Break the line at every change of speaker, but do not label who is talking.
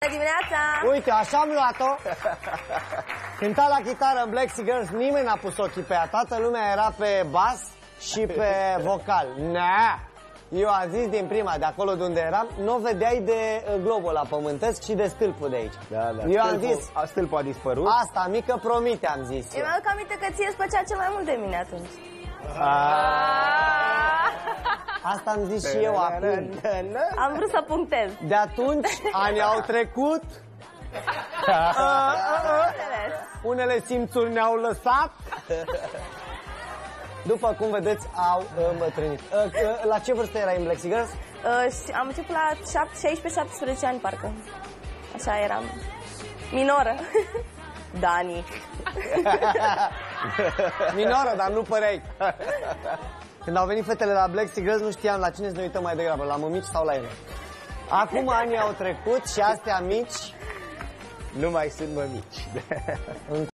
dimineața!
Uite, așa am luat-o. Cânta la chitară în Black Girls, nimeni n-a pus ochii pe ea. Toată lumea era pe bas și pe vocal. Nea! Eu am zis din prima, de acolo de unde eram, nu vedeai de globul la pământesc și de stâlpul de aici.
Da.
Eu am zis,
stâlpul a dispărut.
asta mică promite, am zis eu.
Eu mi-aduc aminte că ție îți plăcea cel mai mult de mine atunci.
Asta am zis și eu acum.
Am vrut să punctez.
De atunci, ani au trecut. Unele simțuri ne-au lăsat. După cum vedeți, au îmbătrânit. La ce vârstă erai în Black Girls?
Am început la 16-17 ani, parcă. Așa eram. Minoră. Dani.
Minoră, dar nu păreai. Când au venit fetele la Black Girls, nu știam la cine să ne uităm mai degrabă, la mămici sau la ele. Acum anii au trecut și astea mici
nu mai sunt mămici.